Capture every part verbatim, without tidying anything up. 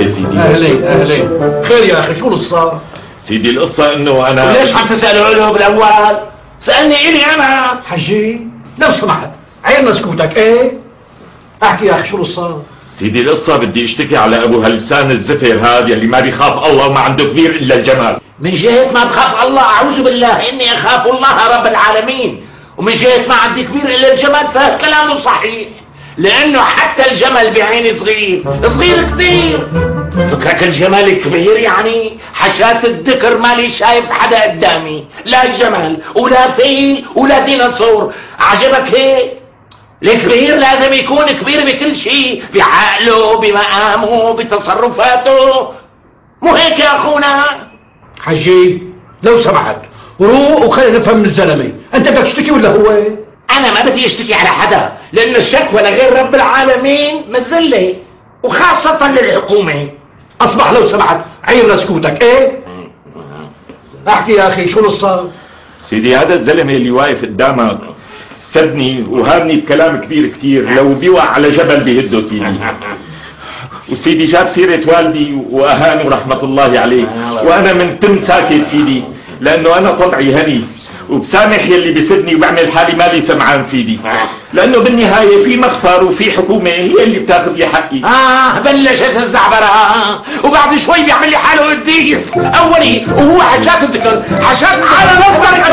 يا سيدي. اهلين اهلين. خير يا اخي، شو القصة؟ سيدي القصة انه انا. ليش عم تسألوا له بالاول؟ سألني الي انا. حجي لو سمحت عيرنا سكوتك. ايه احكي يا اخي، شو القصة؟ سيدي القصة بدي اشتكي على ابو هاللسان الزفر هذا يلي ما بيخاف الله وما عنده كبير الا الجمال. من جهة ما بخاف الله اعوذ بالله اني اخاف الله رب العالمين، ومن جهة ما عندي كبير الا الجمال فكلامه صحيح، لانه حتى الجمل بعيني صغير صغير كثير. فكرك الجمال كبير يعني؟ حشات الذكر مالي شايف حدا قدامي، لا جمل ولا فيل ولا ديناصور. عجبك هيك؟ الكبير لازم يكون كبير بكل شيء، بعقله بمقامه بتصرفاته، مو هيك يا اخونا؟ حجي لو سمحت روق وخلينا نفهم من الزلمه، انت بدك تشتكي ولا هو؟ انا ما بدي اشتكي على حدا، لان الشكوى لغير رب العالمين مذله، وخاصه للحكومه. اصبح لو سمحت عيرنا سكوتك. ايه احكي يا اخي، شو القصه؟ سيدي هذا الزلمه اللي واقف قدامك سبني وهابني بكلام كبير كتير، لو بيوقع على جبل بيهده سيدي. وسيدي جاب سيرة والدي وأهانه رحمة الله عليه، وأنا من تم ساكت سيدي، لأنه أنا طبعي هني وبسامح يلي بسبني وبعمل حالي مالي سمعان سيدي، لأنه بالنهاية في مغفر وفي حكومة هي اللي بتاخذ لي حقي. آه بلشت الزعبرة، آه. وبعد شوي بيعمل لي حاله قديس أولي، وهو حشات الذكر حشات على نصبك.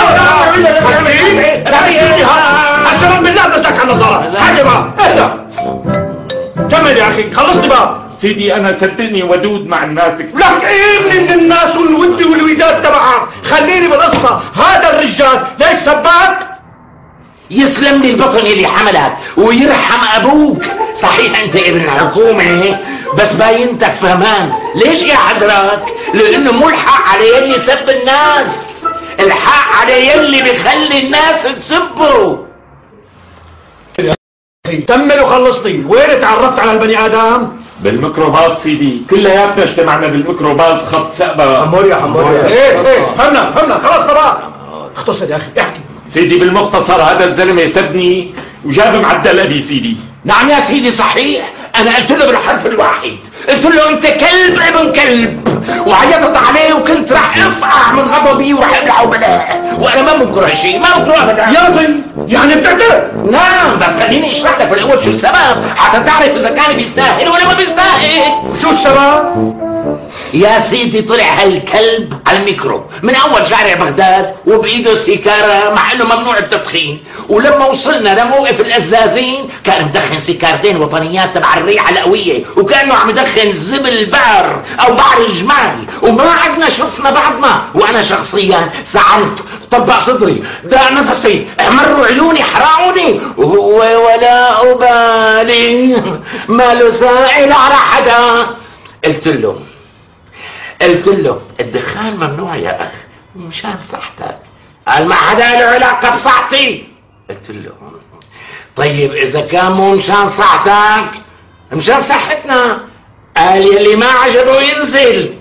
قسما بالله بنزلك على النظارة. هاتي بقى اهدى كمل يا اخي، خلصني بقى. سيدي انا صدقني ودود مع الناس كثير. لك ايه من الناس والود والوداد تبعها؟ خليني بالقصة. هذا الرجال ليش سباك؟ يسلم لي البطن اللي حملك ويرحم ابوك. صحيح انت ابن حكومة بس باينتك فهمان. ليش يا حضرتك؟ لانه مو الحق على يلي سب الناس، الحق على يلي بيخلي الناس تسبه. كمل وخلصني. وين تعرفت على البني ادم؟ بالميكروباص سيدي، كلياتنا اجتمعنا بالميكروباص خط سقبة. حمور يا حمور. ايه ايه فهمنا فهمنا خلاص بقى. اختصر يا اخي احكي. سيدي بالمختصر هذا الزلمه سبني وجاب معدل ابي سيدي. نعم يا سيدي صحيح، انا قلت له بالحرف الواحد، قلت له انت كلب ابن كلب، وعيطت عليه وكنت راح افقع من غضبي وراح ابلعه بلاء، وانا ما بنكر هالشيء، ما بنكره ابدا. يا ضيف يعني بتعترف؟ نعم بس خليني اشرح لك بالاول شو السبب حتى تعرف اذا كان بيستاهل ولا ما بيستاهل. وشو السبب؟ يا سيدي طلع هالكلب على الميكرو من اول شارع بغداد وبايده سيكاره مع انه ممنوع التدخين، ولما وصلنا لموقف الازازين كان مدخن سيكارتين وطنيات تبع الريحه القويه، وكانه عم يدخن زبل بقر او بقر الجمال، وما عدنا شفنا بعضنا، وانا شخصيا زعلت، طبق صدري، ضاق نفسي، احمروا عيوني، حرقوني، وهو ولا ابالي ما له سائل على حدا. قلت له قلت له الدخان ممنوع يا اخ مشان صحتك. قال ما حدا له علاقه بصحتي. قلت له طيب اذا كان مو مشان صحتك مشان صحتنا. قال يلي ما عجبه ينزل.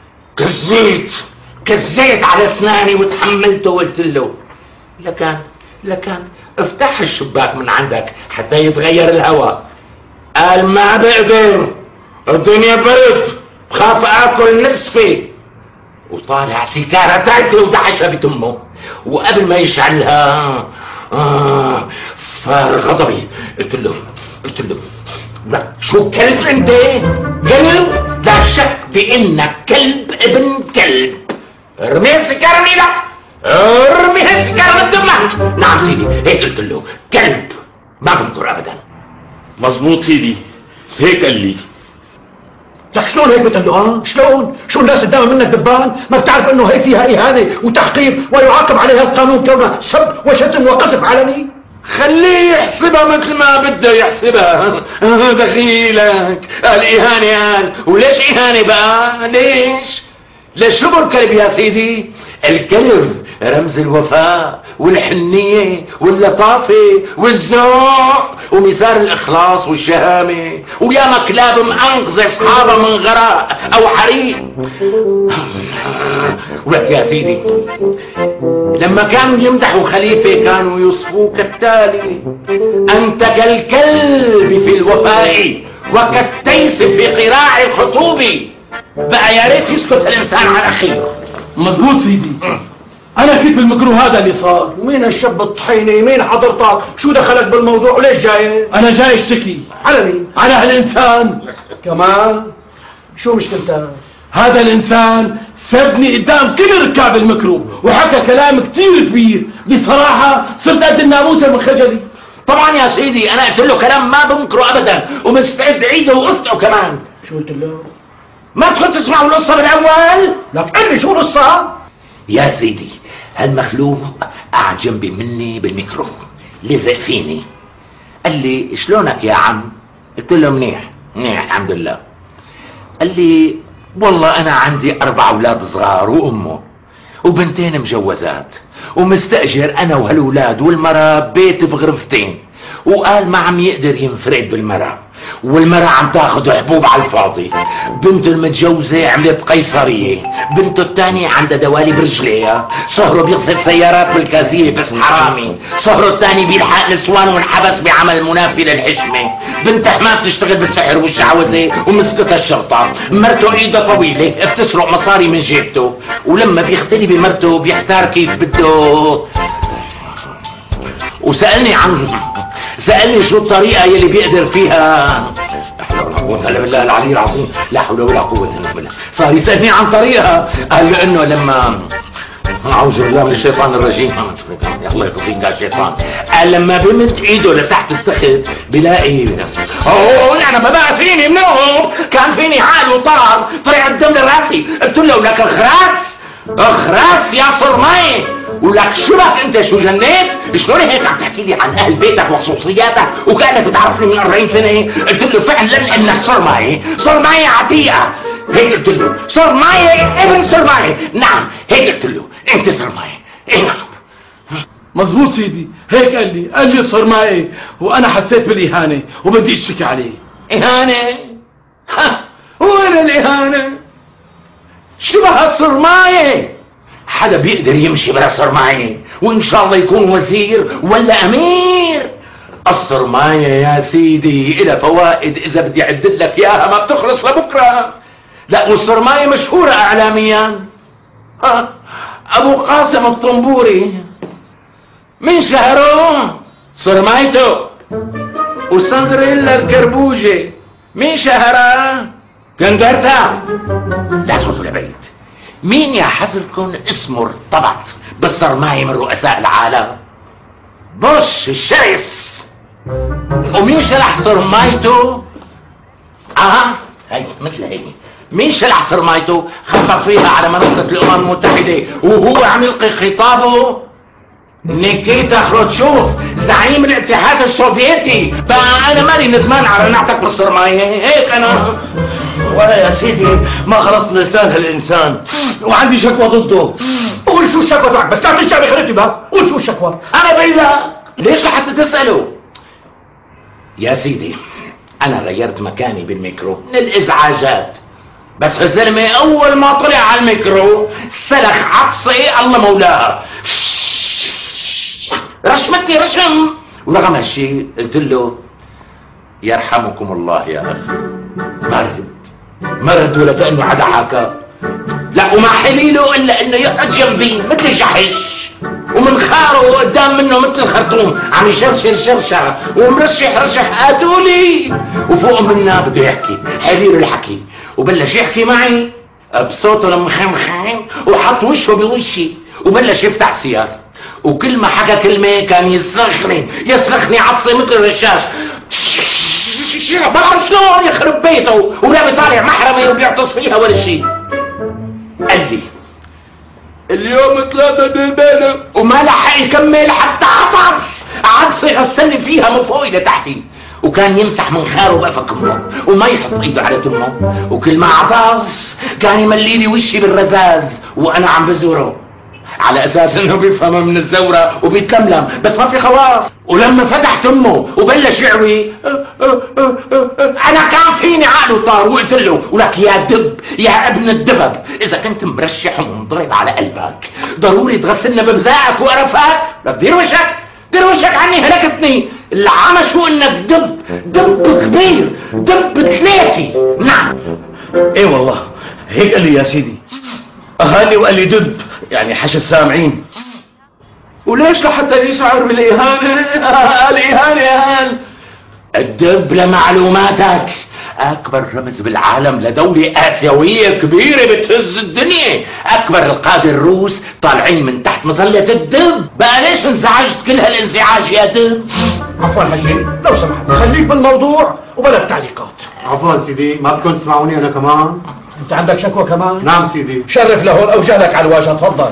كزيت كزيت على اسناني وتحملته وقلت له لكان لكان افتح الشباك من عندك حتى يتغير الهواء. قال ما بقدر الدنيا برد بخاف اكل نصفي، وطالع سيجاره تاعته ودعشها بتمه، وقبل ما يشعلها آه فغضبي قلت له قلت له لا شو كلب انت؟ كلب؟ لا شك بانك كلب ابن كلب. ارمي السيجاره من ايدك، ارمي السيجاره من تمك. نعم سيدي هيك قلت له كلب ما بنكر ابدا. مزبوط سيدي هيك قال لي. لك شلون هيك بتقول له؟ اه شلون؟ شو الناس قدام منك دبان؟ ما بتعرف انه هي فيها اهانه وتحقير ويعاقب عليها القانون كونها سب وشتم وقذف علني؟ خليه يحسبها مثل ما بده يحسبها. دخيلك قال اهانه. قال وليش اهانه بقى؟ ليش؟ ليش شو بالكلب يا سيدي؟ الكلب رمز الوفاء والحنية واللطافة والذوق ومثال الإخلاص والشهامة، وياما كلاب مأنقذة أصحابها من غراء أو حريق. ولك يا سيدي لما كانوا يمدحوا خليفة كانوا يوصفوه كالتالي: أنت كالكلب في الوفاء وكالتيس في قراع الخطوب. بقى يا ريت يسكت الانسان على اخيه. مظبوط سيدي. انا كنت بالميكرو هذا اللي صار. ومين هالشاب الطحيني؟ مين حضرتك؟ شو دخلك بالموضوع وليش جاي؟ انا جاي اشتكي. على مين؟ على هالانسان. كمان؟ شو مشكلتك؟ هذا الانسان سبني قدام كل ركاب الميكرو وحكى كلام كتير كبير. بصراحة صرت قد الناموسة من خجلي. طبعا يا سيدي انا قلت له كلام ما بنكره ابدا ومستعد عيده وقفته كمان. شو قلت له؟ ما تدخل تسمعوا القصة بالاول؟ لك قل لي شو القصة؟ يا سيدي هالمخلوق قاعد جنبي مني بالميكرو، لزق فيني، قال لي شلونك يا عم؟ قلت له منيح منيح الحمد لله. قال لي والله انا عندي اربع اولاد صغار وامه وبنتين مجوزات ومستأجر انا وهالولاد والمرة بيت بغرفتين، وقال ما عم يقدر ينفرد بالمرة، والمرة عم تاخذ حبوب على الفاضي. بنته المتجوزة عملت قيصرية، بنته الثانية عندها دوالي برجليها، صهره بيغسل سيارات بالكازية بس حرامي، صهره الثاني بيلحق نسوان وانحبس بعمل منافي للحشمة، بنت حماه بتشتغل بالسحر والشعوذة ومسكتها الشرطة، مرته ايدها طويلة بتسرق مصاري من جيبته، ولما بيختلي بمرته بيحتار كيف بده. وسألني عن سألني شو الطريقة يلي بيقدر فيها. لا حول ولا قوة إلا بالله العلي العظيم، لا حول ولا قوة إلا بالله. صار يسألني عن طريقة، قال لي إنه لما أعوذ بالله من الشيطان الرجيم، الله يخزيك يا شيطان، قال لما بمد إيده لتحت التخت بلاقي أوه أنا ما بقى فيني منه، كان فيني عقل وطار، طلع الدم لراسي، قلت له لك اخراس اخراس يا صرماي، ولك شو بك انت شو جنيت؟ شلون هيك عم تحكي لي عن اهل بيتك وخصوصياتك وكانك بتعرفني من أربعين سنة؟ قلت له فعلا انك صرماي، صرماي عتيقة، هيك قلت له صرماي ابن صرماي، نعم هيك قلت له انت صرماي، اي نعم. مظبوط سيدي، هيك قال لي، قال لي صرماي، وانا حسيت بالاهانة وبدي اشتكي عليه. اهانة؟ ها وين الاهانة؟ شبه الصرماية، حدا بيقدر يمشي بلا صرماية وان شاء الله يكون وزير ولا امير. الصرماية يا سيدي إلها فوائد اذا بدي اعدل لك اياها ما بتخلص لبكره. لا والصرماية مشهورة اعلاميا. ها ابو قاسم الطنبوري من شهره صرمايته، وسندريلا الكربوجي من شهرها كنجرتها. لا تروحوا لبعيد، مين يا حزركن اسمه ارتبط بالصرماية من رؤساء العالم؟ بوش الشرس. ومين شلح صرمايته؟ اه هي مثل هي، مين شلح صرمايته؟ خطط فيها على منصة الأمم المتحدة وهو عم يلقي خطابه نيكيتا خروتشوف زعيم الاتحاد السوفيتي. بقى انا مالي ندمان على نعتك بالصرماية هيك انا. ولا يا سيدي ما خلصنا لسان هالإنسان وعندي شكوى ضده. قول شو الشكوى تبعك بس لا تنسى بخريطي بقى، قول شو الشكوى. انا بقول لك ليش لحتى تسأله؟ يا سيدي انا غيرت مكاني بالميكرو من الازعاجات، بس الزلمة اول ما طلع على الميكرو سلخ عطسة الله مولاها، رشمتني رشم، ورغم هالشي قلت له يرحمكم الله يا اخ. مرد مرد ولا كأنه عدا حكى. لا وما حليله الا انه يقعد جنبي مثل جحش ومنخاره قدام منه مثل الخرطوم عم يشرشر شرشره ومرشح رشح قاتولي، وفوق منا بده يحكي حليله الحكي وبلش يحكي معي بصوته المخمخم وحط وشه بوشي وبلش يفتح سيار، وكل ما حكى كلمه كان يصرخني يصرخني عطسه مثل الرشاش. ما بعرف شلون يخرب بيته ولا بيطالع محرمه وبيعطس فيها ولا شيء. قال لي اليوم ثلاثة بالبينة وما لحق يكمل حتى عطس، عطسه غسلني فيها من فوق لتحتي، وكان يمسح منخاره بقفك امه وما يحط ايده على تمه، وكل ما عطس كان يملي لي وشي بالرزاز وانا عم بزوره على اساس انه بيفهم من الزوره وبيتلملم بس ما في خواص. ولما فتح تمه وبلش يعوي انا كان فيني عقل وطار وقلت له ولك يا دب يا ابن الدبب اذا كنت مرشح ومنضرب على قلبك ضروري تغسلنا ببزاعك وقرفك. لك دير وشك دير وشك عني هلكتني. العمى شو انك دب دب كبير، دب ثلاثة. نعم. ايه والله هيك قال لي يا سيدي، اهاني وقال لي دب، يعني حش السامعين. وليش لحتى يشعر بالاهانه؟ الاهانه قال الدب لمعلوماتك اكبر رمز بالعالم لدولة اسيوية كبيرة بتهز الدنيا. اكبر القادة الروس طالعين من تحت مظلة الدب. بقى ليش انزعجت كل هالانزعاج يا دب؟ عفوا حجي، لو سمحت خليك بالموضوع وبلا التعليقات. عفوا سيدي، ما فيكم تسمعوني انا كمان؟ انت عندك شكوى كمان؟ نعم سيدي. شرف لهون او جهلك على الواجهه، تفضل.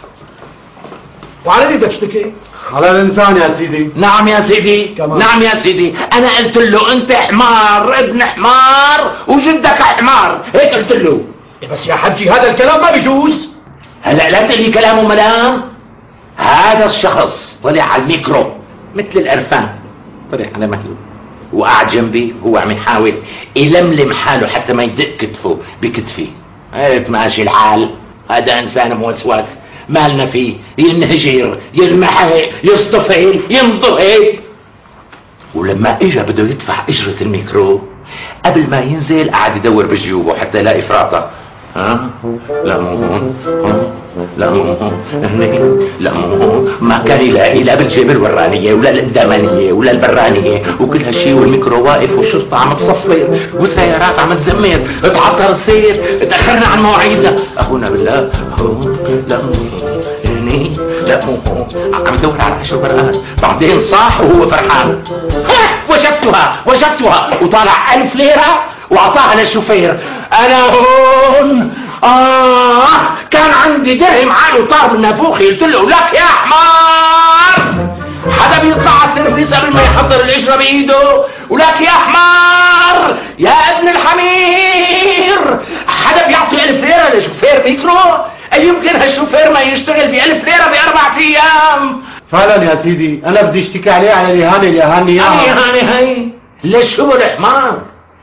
وعلى مين بدك تشتكي؟ على الانسان يا سيدي. نعم يا سيدي. كمان. نعم يا سيدي، انا قلت له انت حمار، ابن حمار وجدك حمار، هيك قلت له. إيه بس يا حجي هذا الكلام ما بيجوز. هلا لا تقلي كلامه ملام. هذا الشخص طلع على الميكرو مثل القرفان، طلع على مهله وقعد جنبي، هو عم يحاول يلملم حاله حتى ما يدق كتفه بكتفي. قلت ماشي الحال، هذا انسان موسوس مالنا فيه، ينهجر ينمحي يصطفل ينضرب. ولما اجى بده يدفع اجرة الميكرو قبل ما ينزل قعد يدور بجيوبه حتى يلاقي فراطة. ها لا مو هون، لا مو هون، هنيك لا مو هون، ما كان يلاقي لا بالجيب الورانية ولا القدامانية ولا البرانية، وكل هالشي والميكرو واقف والشرطة عم تصفر والسيارات عم تزمر. اتعطل السير، تأخرنا عن مواعيدنا. اخونا بالله هون لا مو هون، هنيك لا مو هون، عم يدور على عشر ورقات. بعدين صاح وهو فرحان، ها وجدتها وجدتها، وطالع ألف ليرة واعطاها للشوفير. انا هون آه كان عندي درهم عالي وطار من نافوخي، قلت له لك يا حمار. حدا بيطلع على السيرفيس قبل ما يحضر الاجرة بايده، ولك يا حمار يا ابن الحمير. حدا بيعطي ألف ليرة لشوفير ميكرو؟ أي يمكن هالشوفير ما يشتغل بألف ليرة بأربعة أيام؟ فعلا يا سيدي، انا بدي اشتكي عليه على الاهانه اللي اهاني اياها. اياها هي ليش شو الحمار؟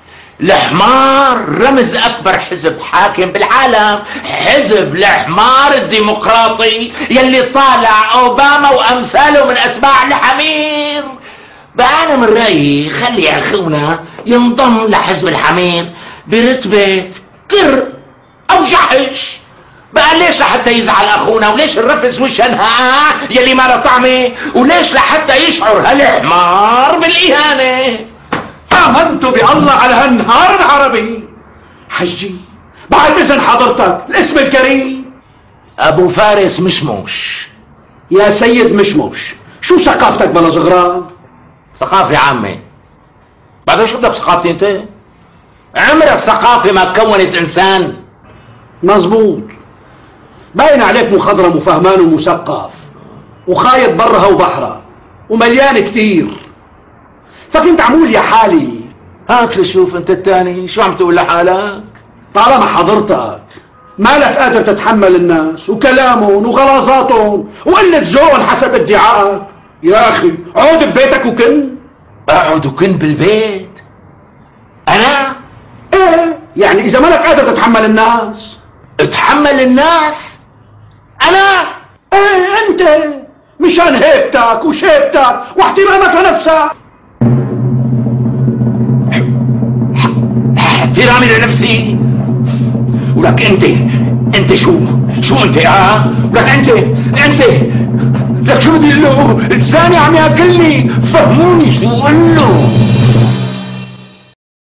الحمار رمز اكبر حزب حاكم بالعالم، حزب الحمار الديمقراطي يلي طالع اوباما وامثاله من اتباع الحمير. بقى انا من رايي خلي اخونا ينضم لحزب الحمير برتبه كر او جحش. بقى ليش لحتى يزعل اخونا، وليش الرفس والشنهاء يلي ما له طعمه، وليش لحتى يشعر هالحمار بالاهانه. آمنت بالله على هالنهار العربي. حجي بعد إذن حضرتك الاسم الكريم ابو فارس مشموش. يا سيد مشموش، شو ثقافتك بلا صغران؟ ثقافة عامة. بعدين شو بدك ثقافتي انت؟ عمر الثقافة ما كونت انسان. مزبوط، باين عليك مخضرم وفهمان ومثقف وخايط برها وبحرها ومليان كتير، فكنت عمول يا حالي. هات لي شوف انت التاني شو عم تقول لحالك؟ طالما حضرتك مالك قادر تتحمل الناس وكلامهم وغلاظاتهم وقلة ذوق حسب ادعائك، يا اخي عود ببيتك وكن. اقعد وكن بالبيت؟ انا؟ ايه يعني اذا مالك قادر تتحمل الناس. اتحمل الناس؟ انا؟ ايه انت، مشان هيبتك وشيبتك واحترامك لنفسك. احترامي لنفسي؟ ولك انت انت شو شو انت اه ولك انت انت لك شو بدي له؟ لساني عم ياكلني، فهموني شو قول له.